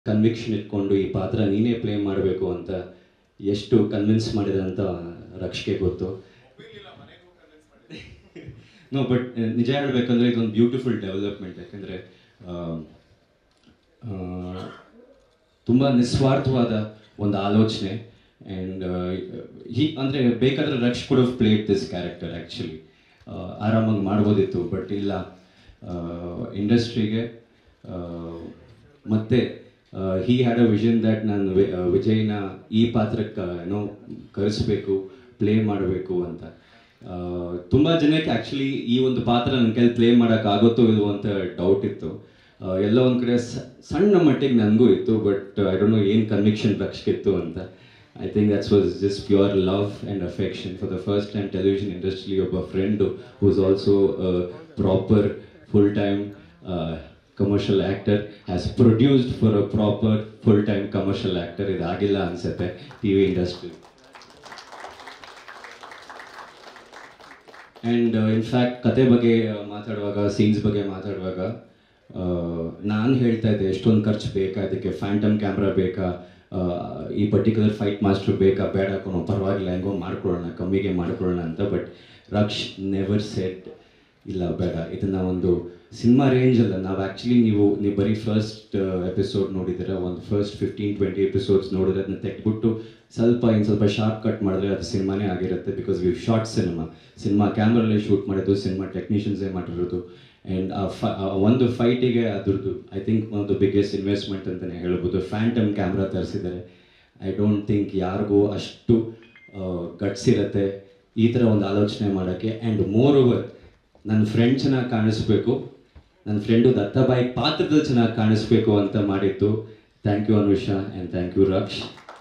Conviction ಇಟ್ಕೊಂಡು ಈ ಪಾತ್ರ ನೀನೇ ಪ್ಲೇ ಮಾಡಬೇಕು ಅಂತ ಎಷ್ಟು ಕನ್ವಿನ್ಸ್ ಮಾಡಿದೆ ಅಂತ ರಕ್ಷಿಗೆ ಗೊತ್ತು. ನೋ ಬಟ್ ನಿಜ ಹೇಳಬೇಕಂದ್ರೆ ಇದೊಂದು ಬ್ಯೂಟಿಫುಲ್ ಡೆವಲಪ್ಮೆಂಟ್. ಯಾಕೆಂದರೆ ತುಂಬ ನಿಸ್ವಾರ್ಥವಾದ ಒಂದು ಆಲೋಚನೆ. ಆ್ಯಂಡ್ ಅಂದರೆ ಬೇಕಾದರೆ Raksh could have played this character actually ಆರಾಮಾಗಿ ಮಾಡ್ಬೋದಿತ್ತು. ಬಟ್ ಇಲ್ಲ, ಇಂಡಸ್ಟ್ರಿಗೆ ಮತ್ತೆ he had a vision that ನಾನು ವಿಜಯ್ನ ಈ ಪಾತ್ರಕ್ಕೆ ಏನೋ ಕರೆಸಬೇಕು, ಪ್ಲೇ ಮಾಡಬೇಕು ಅಂತ. ತುಂಬ ಜನಕ್ಕೆ ಆ್ಯಕ್ಚುಲಿ ಈ ಒಂದು ಪಾತ್ರ ನನ್ನ ಕೈಲಿ ಪ್ಲೇ ಮಾಡೋಕ್ಕಾಗುತ್ತೋ ಇಲ್ವೋ ಅಂತ ಡೌಟ್ ಇತ್ತು. ಎಲ್ಲ ಒಂದು ಕಡೆ ಸಣ್ಣ ಮಟ್ಟಿಗೆ ನನಗೂ ಇತ್ತು, ಬಟ್ ಐ ಡೋಂಟ್ ನೋ ಏನು ಕನ್ವಿಕ್ಷನ್ ರಕ್ಷಿತ್ತು ಅಂತ. I think that was just pure love and affection for the first time television industry of a friend who is also a proper full-time commercial actor has produced for a proper full-time commercial actor. Idu agilla ansate TV industry. And in fact kate ಬಗ್ಗೆ ಮಾತಾಡುವಾಗ scenes ಬಗ್ಗೆ ಮಾತಾಡುವಾಗ ನಾನು ಹೇಳ್ತಾ ಇದ್ದೆ ಎಷ್ಟೊಂದು ಖರ್ಚು ಬೇಕಾ, ಅದಕ್ಕೆ ಫ್ಯಾಂಟಮ್ ಕ್ಯಾಮ್ರಾ ಬೇಕಾ, ಈ ಪರ್ಟಿಕ್ಯುಲರ್ ಫೈಟ್ ಮಾಸ್ಟರ್ ಬೇಕಾ, ಬೇಡ ಹಾಕೋಣ, ಪರವಾಗಿಲ್ಲ ಹೆಂಗೋ ಮಾಡ್ಕೊಳ್ಳೋಣ, ಕಮ್ಮಿಗೆ ಮಾಡ್ಕೊಳ್ಳೋಣ ಅಂತ. ಬಟ್ ರಕ್ಷ್ ನೆವರ್ ಸೆಡ್ ಇಲ್ಲ ಬೇಡ, ಇದನ್ನು ಒಂದು ಸಿನಿಮಾ ರೇಂಜಲ್ಲ. ನಾವು ಆ್ಯಕ್ಚುಲಿ ನೀವು ಬರೀ ಫಸ್ಟ್ ಎಪಿಸೋಡ್ ನೋಡಿದ್ದೀರ, ಒಂದು ಫಸ್ಟ್ 15-20 ಎಪಿಸೋಡ್ಸ್ ನೋಡಿದ್ರೆ ಅದನ್ನ ತೆಗೆದ್ಬಿಟ್ಟು ಸ್ವಲ್ಪ ಶಾರ್ಪ್ ಕಟ್ ಮಾಡಿದ್ರೆ ಅದು ಸಿನಿಮಾನೇ ಆಗಿರುತ್ತೆ. ಬಿಕಾಸ್ ವಿ ಶಾರ್ಟ್ ಸಿನಿಮಾ ಕ್ಯಾಮ್ರಲ್ಲೇ ಶೂಟ್ ಮಾಡಿದ್ದು, ಸಿನಿಮಾ ಟೆಕ್ನಿಷಿಯನ್ಸೇ ಮಾಡಿರೋದು. ಆ್ಯಂಡ್ ಒಂದು ಫೈಟಿಗೆ ಅದ್ರದ್ದು ಐ ಥಿಂಕ್ ಒಂದು ಬಿಗ್ಗೆಸ್ಟ್ ಇನ್ವೆಸ್ಟ್ಮೆಂಟ್ ಅಂತಲೇ ಹೇಳ್ಬೋದು. ಫ್ಯಾಂಟಮ್ ಕ್ಯಾಮ್ರಾ ತರಿಸಿದ್ದಾರೆ. ಐ ಡೋಂಟ್ ಥಿಂಕ್ ಯಾರಿಗೂ ಅಷ್ಟು ಗಟ್ಸ್ ಇರುತ್ತೆ ಈ ಥರ ಒಂದು ಆಲೋಚನೆ ಮಾಡೋಕ್ಕೆ. ಆ್ಯಂಡ್ ಮೋರ್ ಓವರ್ ನನ್ನ ಫ್ರೆಂಡ್ ಚೆನ್ನಾಗಿ ಕಾಣಿಸ್ಬೇಕು, ನನ್ನ ಫ್ರೆಂಡು ದತ್ತಾಬಾಯಿ ಪಾತ್ರದಲ್ಲಿ ಚೆನ್ನಾಗಿ ಕಾಣಿಸ್ಬೇಕು ಅಂತ ಮಾಡಿದ್ದು. Thank you Anusha and thank you Raksh.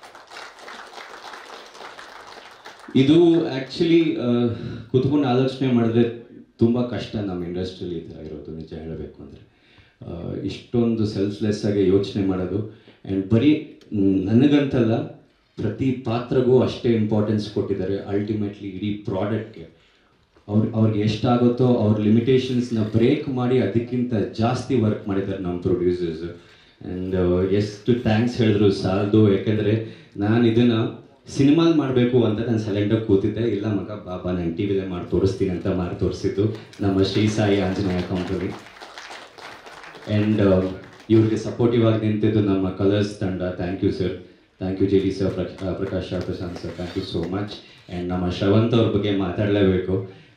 ಇದು ಆ್ಯಕ್ಚುಲಿ ಕೂತ್ಕೊಂಡು ಆಲೋಚನೆ ಮಾಡಿದ್ರೆ ತುಂಬ ಕಷ್ಟ ನಮ್ಮ ಇಂಡಸ್ಟ್ರಿಯಲ್ಲಿ ಈ ಥರ ಇರೋದು, ನಿಜ ಹೇಳಬೇಕು ಅಂದರೆ. ಇಷ್ಟೊಂದು ಸೆಲ್ಫ್ಲೆಸ್ ಆಗಿ ಯೋಚನೆ ಮಾಡೋದು. ಆ್ಯಂಡ್ ಬರೀ ನನಗಂತಲ್ಲ, ಪ್ರತಿ ಪಾತ್ರಗೂ ಅಷ್ಟೇ ಇಂಪಾರ್ಟೆನ್ಸ್ ಕೊಟ್ಟಿದ್ದಾರೆ. ಅಲ್ಟಿಮೇಟ್ಲಿ ಇಡೀ ಪ್ರಾಡಕ್ಟ್ಗೆ ಅವ್ರಿಗೆ ಎಷ್ಟಾಗುತ್ತೋ ಅವ್ರ ಲಿಮಿಟೇಷನ್ಸ್ನ ಬ್ರೇಕ್ ಮಾಡಿ ಅದಕ್ಕಿಂತ ಜಾಸ್ತಿ ವರ್ಕ್ ಮಾಡಿದ್ದಾರೆ ನಮ್ಮ ಪ್ರೊಡ್ಯೂಸರ್ಸ್. ಆ್ಯಂಡ್ ಎಷ್ಟು ಥ್ಯಾಂಕ್ಸ್ ಹೇಳಿದ್ರು ಸಾಲದು. ಯಾಕೆಂದರೆ ನಾನು ಇದನ್ನು ಸಿನಿಮಾಲ್ ಮಾಡಬೇಕು ಅಂತ ನಾನು ಸೈಲೆಂಟಾಗಿ ಕೂತಿದ್ದೆ. ಇಲ್ಲ ಮಗ ಬಾಬಾ ನಾನು ಟಿ ವಿಲೇ ಮಾಡಿ ತೋರಿಸ್ತೀನಿ ಅಂತ ಮಾಡಿ ತೋರಿಸಿದ್ದು ನಮ್ಮ ಶ್ರೀ ಸಾಯಿ ಆಂಜನೇಯ ಕಂಪನಿ. ಆ್ಯಂಡ್ ಇವ್ರಿಗೆ ಸಪೋರ್ಟಿವ್ ಆಗಿ ನಿಂತಿದ್ದು ನಮ್ಮ ಕಲರ್ಸ್ ತಂಡ. Thank you sir, thank you J D sir, Prakash Prashant sir, thank you so much. And ನಮ್ಮ ಶ್ರವಂತ್ ಅವ್ರ ಬಗ್ಗೆ ಮಾತಾಡಲೇಬೇಕು.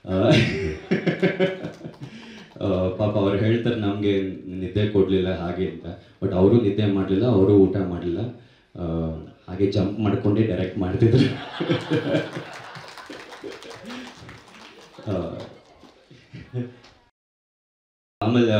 ಪಾಪ ಅವ್ರು ಹೇಳ್ತಾರೆ ನಮಗೆ ನಿದ್ದೆ ಕೊಡಲಿಲ್ಲ ಹಾಗೆ ಅಂತ. ಬಟ್ ಅವರು ನಿದ್ದೆ ಮಾಡಲಿಲ್ಲ, ಅವರು ಊಟ ಮಾಡಲಿಲ್ಲ, ಹಾಗೆ ಜಂಪ್ ಮಾಡ್ಕೊಂಡೇ ಡೈರೆಕ್ಟ್ ಮಾಡ್ತಿದ್ರು. ಆಮೇಲೆ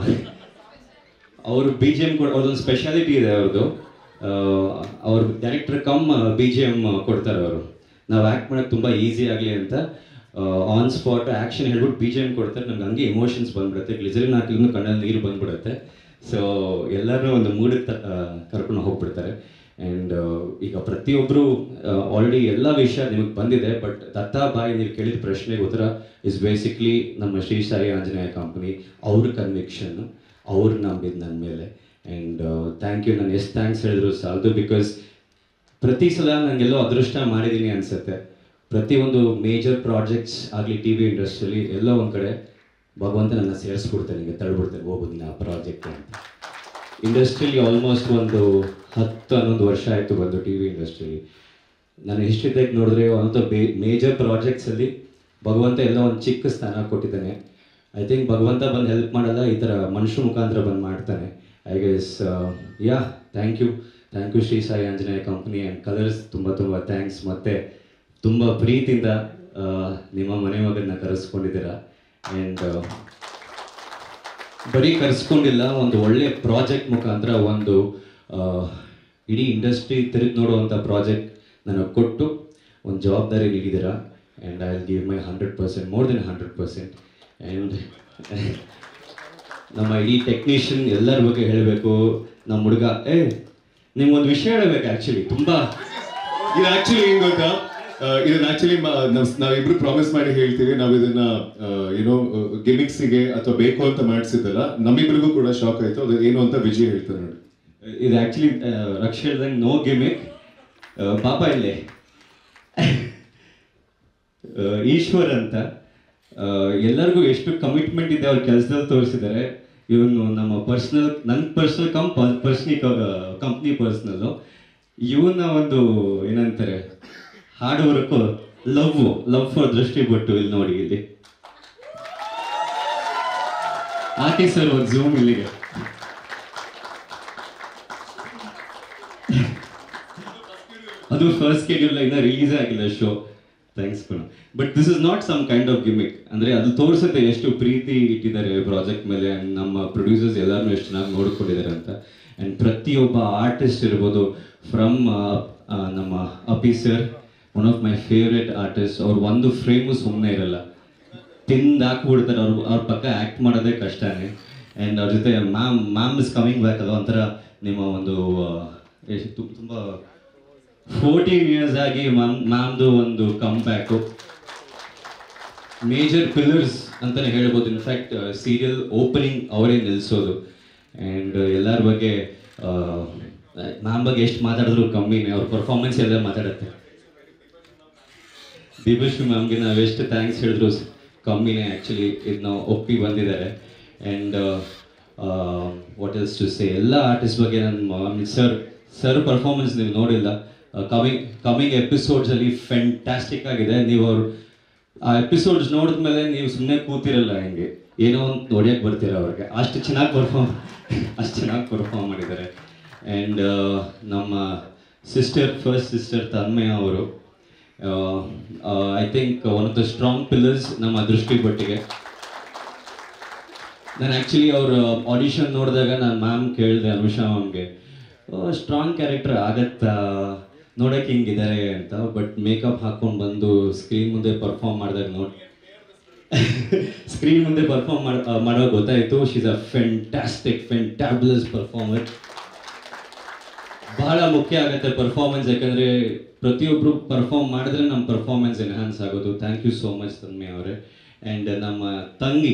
ಅವರು ಬಿ ಜಿ ಎಮ್ ಅವ್ರದ್ದೊಂದು ಸ್ಪೆಷಾಲಿಟಿ ಇದೆ ಅವ್ರದ್ದು. ಅವ್ರ director cum B G M ಕೊಡ್ತಾರೆ ಅವರು. ನಾವು ಆ್ಯಕ್ಟ್ ಮಾಡೋಕ್ಕೆ ತುಂಬ ಈಸಿ ಆಗಲಿ ಅಂತ ಆನ್ ಸ್ಪಾಟ್ ಆ್ಯಕ್ಷನ್ ಹೇಳ್ಬಿಟ್ಟು ಬಿ ಜಿ ಎಮ್ ಕೊಡ್ತಾರೆ. ನಮ್ಗೆ ಹಂಗೆ ಎಮೋಷನ್ಸ್ ಬಂದ್ಬಿಡುತ್ತೆ, ಗ್ಲಿಸರಿನ್ ಹಾಕಿದ್ರು ಕಣ್ಣಲ್ಲಿ ನೀರು ಬಂದ್ಬಿಡುತ್ತೆ. ಸೊ ಎಲ್ಲರೂ ಒಂದು ಮೂಡಿಗೆ ಕರ್ಕೊಂಡು ಹೋಗ್ಬಿಡ್ತಾರೆ. ಆ್ಯಂಡ್ ಈಗ ಪ್ರತಿಯೊಬ್ಬರು ಆಲ್ರೆಡಿ ಎಲ್ಲ ವಿಷಯ ನಿಮಗೆ ಬಂದಿದೆ. ಬಟ್ ದತ್ತಾಬಾಯಿ ನೀವು ಕೇಳಿದ ಪ್ರಶ್ನೆಗೆ ಉತ್ತರ ಇಸ್ ಬೇಸಿಕ್ಲಿ ನಮ್ಮ ಶ್ರೀ ಸಾಯಿ ಆಂಜನೇಯ ಕಂಪನಿ, ಅವ್ರ ಕನ್ವಿಕ್ಷನ್, ಅವ್ರು ನಂಬಿದ್ದು ನನ್ನ ಮೇಲೆ. And thank you. ನಾನು ಎಷ್ಟು ಥ್ಯಾಂಕ್ಸ್ ಹೇಳಿದ್ರು ಸಾಲದು. ಬಿಕಾಸ್ ಪ್ರತಿ ಸಲ ನನಗೆಲ್ಲೋ ಅದೃಷ್ಟ ಮಾಡಿದ್ದೀನಿ ಅನಿಸುತ್ತೆ. ಪ್ರತಿಯೊಂದು ಮೇಜರ್ ಪ್ರಾಜೆಕ್ಟ್ಸ್ ಆಗಲಿ ಟಿ ವಿ ಇಂಡಸ್ಟ್ರಿಯಲ್ಲಿ ಎಲ್ಲೋ ಒಂದು ಕಡೆ ಭಗವಂತ ನನ್ನ ಸೇರಿಸ್ಬಿಡ್ತಾನೆ, ನಿಮಗೆ ತಳ್ಬಿಡ್ತಾರೆ ಹೋಗೋದು ನೀನು ಆ ಪ್ರಾಜೆಕ್ಟ್ ಅಂತ. ಇಂಡಸ್ಟ್ರಿಯಲ್ಲಿ ಆಲ್ಮೋಸ್ಟ್ ಒಂದು 10-11 ವರ್ಷ ಆಯಿತು ಬಂದು ಟಿ ವಿ ಇಂಡಸ್ಟ್ರಿಯಲ್ಲಿ. ನಾನು ಹಿಸ್ಟ್ರಿ ತೆಗೆದು ನೋಡಿದ್ರೆ ಒಂದು ಮೇಜರ್ ಪ್ರಾಜೆಕ್ಟ್ಸಲ್ಲಿ ಭಗವಂತ ಎಲ್ಲ ಒಂದು ಚಿಕ್ಕ ಸ್ಥಾನ ಕೊಟ್ಟಿದ್ದಾನೆ. ಐ ಥಿಂಕ್ ಭಗವಂತ ಬಂದು ಹೆಲ್ಪ್ ಮಾಡಲ್ಲ, ಈ ಥರ ಮನುಷ್ಯ ಮುಖಾಂತರ ಬಂದು ಮಾಡ್ತಾನೆ. I guess yeah thank you Shri Sai Anjaneya company and Colors. ತುಂಬ ಥ್ಯಾಂಕ್ಸ್. ಮತ್ತು ತುಂಬ ಪ್ರೀತಿಯಿಂದ ನಿಮ್ಮ ಮನೆ ಮಗನ್ನ ಕರೆಸ್ಕೊಂಡಿದ್ದೀರಾ. ಆ್ಯಂಡ್ ಬರೀ ಕರೆಸ್ಕೊಂಡಿಲ್ಲ, ಒಂದು ಒಳ್ಳೆ ಪ್ರಾಜೆಕ್ಟ್ ಮುಖಾಂತರ ಒಂದು ಇಡೀ ಇಂಡಸ್ಟ್ರಿ ತಿರುಗಿ ನೋಡುವಂಥ ಪ್ರಾಜೆಕ್ಟ್ ನನಗೆ ಕೊಟ್ಟು ಒಂದು ಜವಾಬ್ದಾರಿ ನೀಡಿದ್ದೀರಾ. And I will give my 100%, more than 100%. And ನಮ್ಮ ಇಡೀ ಟೆಕ್ನಿಷಿಯನ್ ಎಲ್ಲರ ಬಗ್ಗೆ ಹೇಳಬೇಕು. ನಮ್ಮ ಹುಡುಗ ನಿಮ್ಗೊಂದು ವಿಷಯ ಹೇಳಬೇಕು. ಆ್ಯಕ್ಚುಲಿ ತುಂಬ ಇದು ಆ್ಯಕ್ಚುಲಿ ಏನು ಗೊತ್ತಾ, ಇದನ್ನ ಆಕ್ಚುಲಿ ನಾವಿಬ್ರು ಪ್ರಾಮಿಸ್ ಮಾಡಿ ಹೇಳ್ತೀವಿ. ನಾವು ಇದನ್ನ ಏನೋ ಗಿಮಿಕ್ಸಿಗೆ ಅಥವಾ ಬೇಕು ಅಂತ ಮಾಡಿಸಿದ್ದಲ್ಲ, ನಮ್ಮಿಬ್ರಿಗೂ ಕೂಡ ಶಾಕ್ ಆಯ್ತು. ಅದು ಏನು ಅಂತ ವಿಜಯ್ ಹೇಳ್ತಾರೆ ನೋಡಿ. ಇದು ಆ್ಯಕ್ಚುಲಿ ರಕ್ಷ ಹೇಳ್ದಂಗೆ ನೋ ಗಿಮಿಕ್. ಪಾಪ ಇಲ್ಲೇ ಈಶ್ವರ್ ಅಂತ ಎಲ್ಲರಿಗೂ ಎಷ್ಟು ಕಮಿಟ್ಮೆಂಟ್ ಇದೆ ಅವ್ರ ಕೆಲಸದಲ್ಲಿ ತೋರಿಸಿದ್ದಾರೆ. ಇವನು ನಮ್ಮ ನನ್ನ ಪರ್ಸ್ನಲ್ ಕಂಪ್ನಿ ಪರ್ಸ್ನಲ್ಲು. ಇವನ ಒಂದು ಏನಂತಾರೆ hard work, love for Drishti Bottu ಇಲ್ಲಿ ನೋಡಿ, ಇಲ್ಲಿ ಹಾಕಿ ಸರ್ ಒಂದು ಝೂಮ್ ಇಲ್ಲಿಗೆ. ಅದು ಫಸ್ಟ್ ಸ್ಕೆಡ್ಯೂಲ್ ಇನ್ನೂ ರಿಲೀಸ್ ಆಗಿಲ್ಲ ಶೋ. ಥ್ಯಾಂಕ್ಸ್ ಕಣ. But this is not some kind of gimmick. ಅಂದರೆ ಅದು ತೋರಿಸುತ್ತೆ ಎಷ್ಟು ಪ್ರೀತಿ ಇಟ್ಟಿದ್ದಾರೆ ಪ್ರಾಜೆಕ್ಟ್ ಮೇಲೆ, ಆ್ಯಂಡ್ ನಮ್ಮ ಪ್ರೊಡ್ಯೂಸರ್ಸ್ ಎಲ್ಲರೂ ಎಷ್ಟು ಚೆನ್ನಾಗಿ ನೋಡ್ಕೊಂಡಿದ್ದಾರೆ ಅಂತ. ಆ್ಯಂಡ್ ಪ್ರತಿಯೊಬ್ಬ ಆರ್ಟಿಸ್ಟ್ ಇರ್ಬೋದು, ಫ್ರಮ್ ನಮ್ಮ Appi sir, one of my favourite artist. ಅವ್ರು ಒಂದು ಫ್ರೇಮು ಸುಮ್ಮನೆ ಇರಲ್ಲ, ಹಾಕ್ಬಿಡ್ತಾರೆ. ಅವ್ರ ಪಕ್ಕ ಆ್ಯಕ್ಟ್ ಮಾಡೋದೇ ಕಷ್ಟನೇ. ಆ್ಯಂಡ್ ಅವ್ರ ಜೊತೆ ಮ್ಯಾಮ್ ಇಸ್ ಕಮಿಂಗ್ ಬ್ಯಾಕ್. ಅದು ಒಂಥರ ನಿಮ್ಮ ಒಂದು ತುಂಬ 14 years ಆಗಿ ಮ್ಯಾಮ್ದು ಒಂದು ಕಮ್ ಬ್ಯಾಕು. ಮೇಜರ್ ಪಿಲ್ಲರ್ಸ್ ಅಂತಲೇ ಹೇಳ್ಬೋದು. ಇನ್ಫ್ಯಾಕ್ಟ್ ಸೀರಿಯಲ್ ಓಪನಿಂಗ್ ಅವರೇ ನಿಲ್ಲಿಸೋದು. ಆ್ಯಂಡ್ ಎಲ್ಲರ ಬಗ್ಗೆ ಮ್ಯಾಮ್ ಬಗ್ಗೆ ಎಷ್ಟು ಮಾತಾಡಿದ್ರು ಕಮ್ಮಿನೇ, ಅವ್ರ ಪರ್ಫಾರ್ಮೆನ್ಸ್ ಎಲ್ಲ ಮಾತಾಡುತ್ತೆ. ದಿವ್ಯಶ್ರೀ ಮ್ಯಾಮ್ಗೆ ನಾವು ಎಷ್ಟು ಥ್ಯಾಂಕ್ಸ್ ಹೇಳಿದ್ರು ಕಮ್ಮಿನೇ. ಆ್ಯಕ್ಚುಲಿ ಇದನ್ನ ಒಪ್ಪಿ ಬಂದಿದ್ದಾರೆ. And what else to say, ಎಲ್ಲ ಆರ್ಟಿಸ್ಟ್ ಬಗ್ಗೆ ನನ್ನ ಸರ್ ಪರ್ಫಾರ್ಮೆನ್ಸ್ ನೀವು ನೋಡಿಲ್ಲ. ಕಮಿಂಗ್ ಎಪಿಸೋಡ್ಸಲ್ಲಿ ಫೆಂಟಾಸ್ಟಿಕ್ ಆಗಿದೆ. ನೀವು ಆ ಎಪಿಸೋಡ್ಸ್ ನೋಡಿದ್ಮೇಲೆ ನೀವು ಸುಮ್ಮನೆ ಕೂತಿರಲ್ಲ, ಹೆಂಗೆ ಏನೋ ಒಂದು ಹೊಡಿಯೋಕ್ಕೆ ಬರ್ತೀರ ಅವ್ರಿಗೆ. ಅಷ್ಟು ಚೆನ್ನಾಗಿ ಪರ್ಫಾರ್ಮ್ ಮಾಡಿದ್ದಾರೆ. ಆ್ಯಂಡ್ ನಮ್ಮ ಫಸ್ಟ್ ಸಿಸ್ಟರ್ ತನ್ಮಯ ಅವರು, I think one of the strong pillars ನಮ್ಮ ದೃಷ್ಟಿ ಬಟ್ಟಿಗೆ. ನಾನು ಆ್ಯಕ್ಚುಲಿ ಅವ್ರ ಆಡಿಷನ್ ನೋಡಿದಾಗ ನಾನು ಮ್ಯಾಮ್ ಕೇಳಿದೆ, ಅನುಷಾ ಮ್ಯಾಮ್ಗೆ, ಸ್ಟ್ರಾಂಗ್ ಕ್ಯಾರೆಕ್ಟರ್ ಆಗತ್ತಾ, ನೋಡೋಕೆ ಹಿಂಗಿದ್ದಾರೆ ಅಂತ. ಬಟ್ ಮೇಕಪ್ ಹಾಕ್ಕೊಂಡು ಬಂದು ಸ್ಕ್ರೀನ್ ಮುಂದೆ ಪರ್ಫಾರ್ಮ್ ಮಾಡಿದಾಗ ಮಾಡುವಾಗ ಗೊತ್ತಾಯಿತು, she is a fantabulous performer. ಬಹಳ ಮುಖ್ಯ ಆಗುತ್ತೆ ಪರ್ಫಾರ್ಮೆನ್ಸ್, ಯಾಕಂದರೆ ಪ್ರತಿಯೊಬ್ಬರು ಪರ್ಫಾರ್ಮ್ ಮಾಡಿದ್ರೆ ನಮ್ಮ ಪರ್ಫಾರ್ಮೆನ್ಸ್ ಎನ್ಹಾನ್ಸ್ ಆಗೋದು. Thank you so much Tanmaya ಅವರೇ. ಆ್ಯಂಡ್ ನಮ್ಮ ತಂಗಿ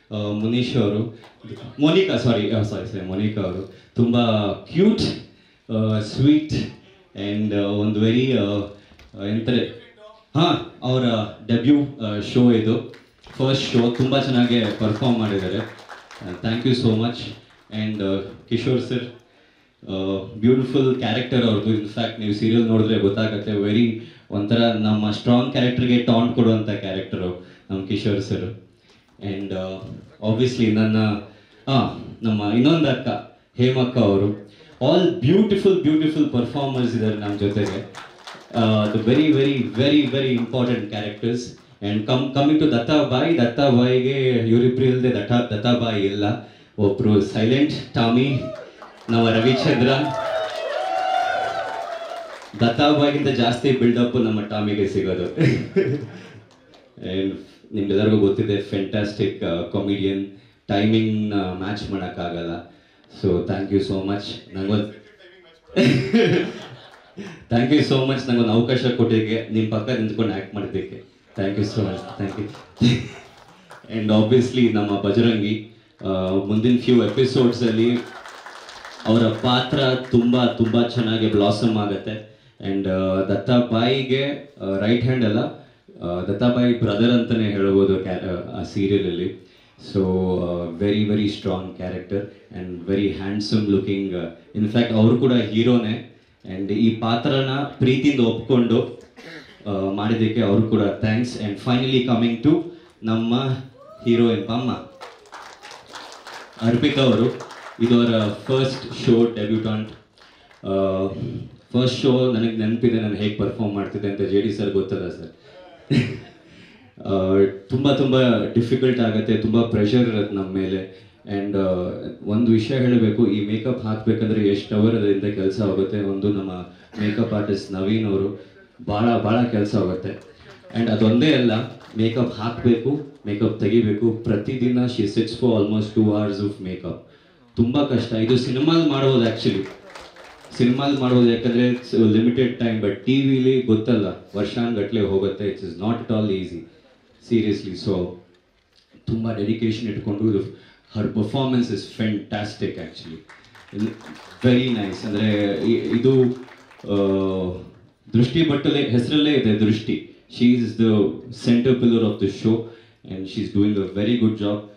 ಮೋನಿಕಾ ಅವರು ತುಂಬ ಕ್ಯೂಟ್, ಸ್ವೀಟ್ ಆ್ಯಂಡ್ ಒಂದು ವೆರಿ ಎಂತಾರೆ ಅವರ ಡೆಬ್ಯೂ ಶೋ ಇದು, ಫಸ್ಟ್ ಶೋ. ತುಂಬ ಚೆನ್ನಾಗಿ ಪರ್ಫಾರ್ಮ್ ಮಾಡಿದ್ದಾರೆ. Thank you so much. And Kishore sir, beautiful character ಅವ್ರದ್ದು. ಇನ್ಫ್ಯಾಕ್ಟ್ ನೀವು ಸೀರಿಯಲ್ ನೋಡಿದ್ರೆ ಗೊತ್ತಾಗುತ್ತೆ, ವೆರಿ ಒಂಥರ ನಮ್ಮ ಸ್ಟ್ರಾಂಗ್ ಕ್ಯಾರೆಕ್ಟರ್ಗೆ ಟಾಂಟ್ ಕೊಡುವಂಥ ಕ್ಯಾರೆಕ್ಟರು ನಮ್ಮ ಕಿಶೋರ್ ಸರ್. ಆ್ಯಂಡ್ ಆಬ್ವಿಯಸ್ಲಿ ನಮ್ಮ ಇನ್ನೊಂದು ಅಕ್ಕ ಹೇಮಕ್ಕ ಅವರು, ಆಲ್ ಬ್ಯೂಟಿಫುಲ್ ಪರ್ಫಾರ್ಮರ್ಸ್ ಇದ್ದಾರೆ ನಮ್ಮ ಜೊತೆಗೆ. Very very very very important characters. And coming to ದತ್ತಾಬಾಯಿಗೆ ಇವರಿಬ್ರು ಇಲ್ಲದೆ ದತ್ತಾಬಾಯಿ ಇಲ್ಲ. ಒಬ್ಬರು ಸೈಲೆಂಟ್ ಟಾಮಿ, ನಮ್ಮ ರವಿಚಂದ್ರ. ದತ್ತಾಬಾಯಿಗಿಂತ ಜಾಸ್ತಿ ಬಿಲ್ಡಪ್ ನಮ್ಮ ಟಾಮಿಗೆ ಸಿಗೋದು. ಆ್ಯಂಡ್ ನಿಮ್ಗೆಲ್ಲರಿಗೂ ಗೊತ್ತಿದೆ, ಫೆಂಟಾಸ್ಟಿಕ್ ಕಾಮಿಡಿಯನ್, ಟೈಮಿಂಗ್ನ ಮ್ಯಾಚ್ ಮಾಡೋಕ್ಕಾಗಲ್ಲ. So thank you so much. ನಂಗೊಂದು ಅವಕಾಶ ಕೊಟ್ಟಿದ್ದಕ್ಕೆ, ನಿಮ್ಮ ಪಕ್ಕ ನಿಂತ್ಕೊಂಡು ಆ್ಯಕ್ಟ್ ಮಾಡಿದ್ದಕ್ಕೆ thank you so much. Thank you. And obviously ನಮ್ಮ ಬಜರಂಗಿ, ಮುಂದಿನ ಫ್ಯೂ ಎಪಿಸೋಡ್ಸಲ್ಲಿ ಅವರ ಪಾತ್ರ ತುಂಬ ಚೆನ್ನಾಗಿ ಬ್ಲಾಸಮ್ ಆಗುತ್ತೆ. ಆ್ಯಂಡ್ ದತ್ತಾಬಾಯಿಗೆ ರೈಟ್ ಹ್ಯಾಂಡ್ ಅಲ್ಲ, ದತ್ತಾಬಾಯಿ ಬ್ರದರ್ ಅಂತಲೇ ಹೇಳ್ಬೋದು ಆ ಸೀರಿಯಲಲ್ಲಿ. So very very strong character and very handsome looking. In fact ಅವರು ಕೂಡ ಹೀರೋನೇ. ಆ್ಯಂಡ್ ಈ ಪಾತ್ರನ ಪ್ರೀತಿಯಿಂದ ಒಪ್ಕೊಂಡು ಮಾಡಿದ್ದಕ್ಕೆ ಅವರು ಕೂಡ thanks. And finally coming to ನಮ್ಮ ಹೀರೋಯಿನ್ ಅಮ್ಮ ಅರ್ಪಿಕಾ ಅವರು. ಇದು ಅವರ first show, debutante. First show ನನಗೆ ನೆನಪಿದೆ, ನಾನು ಹೇಗೆ ಪರ್ಫಾರ್ಮ್ ಮಾಡ್ತಿದ್ದೆ ಅಂತ. JD ಸರ್ ಗೊತ್ತದ ಸರ್. ತುಂಬ ಡಿಫಿಕಲ್ಟ್ ಆಗುತ್ತೆ, ತುಂಬ ಪ್ರೆಷರ್ ಇರುತ್ತೆ ನಮ್ಮ ಮೇಲೆ. ಆ್ಯಂಡ್ ಒಂದು ವಿಷಯ ಹೇಳಬೇಕು, ಈ ಮೇಕಪ್ ಹಾಕಬೇಕಂದ್ರೆ ಎಷ್ಟು ಅವರ್ ಅದರಿಂದ ಕೆಲಸ ಆಗುತ್ತೆ. ಒಂದು ನಮ್ಮ ಮೇಕಪ್ ಆರ್ಟಿಸ್ಟ್ ನವೀನ್ ಅವರು ಭಾಳ ಕೆಲಸ ಆಗುತ್ತೆ. ಆ್ಯಂಡ್ ಅದೊಂದೇ ಅಲ್ಲ, ಮೇಕಪ್ ಹಾಕಬೇಕು, ಮೇಕಪ್ ತೆಗಿಬೇಕು. ಪ್ರತಿದಿನ she sits for almost 2 hours of makeup. ತುಂಬ ಕಷ್ಟ. ಇದು ಸಿನಿಮಾಲ್ ಮಾಡ್ಬೋದು, ಆ್ಯಕ್ಚುಲಿ ಸಿನಿಮಾಲ್ ಮಾಡ್ಬೋದು, ಯಾಕಂದರೆ ಲಿಮಿಟೆಡ್ ಟೈಮ್. ಬಟ್ ಟಿ ವಿಲಿ ಗೊತ್ತಲ್ಲ, ವರ್ಷಾನುಗಟ್ಟಲೆ ಹೋಗುತ್ತೆ. It's is not at all easy, seriously. So ತುಂಬ ಡೆಡಿಕೇಶನ್ ಇಟ್ಕೊಂಡು, her performance is fantastic actually. Very nice. ಅಂದರೆ ಇದು ದೃಷ್ಟಿ ಬಟ್ಟಲೆ ಹೆಸರಲ್ಲೇ ಇದೆ Drishti. She is the centre pillar of the show and she is doing a very good job.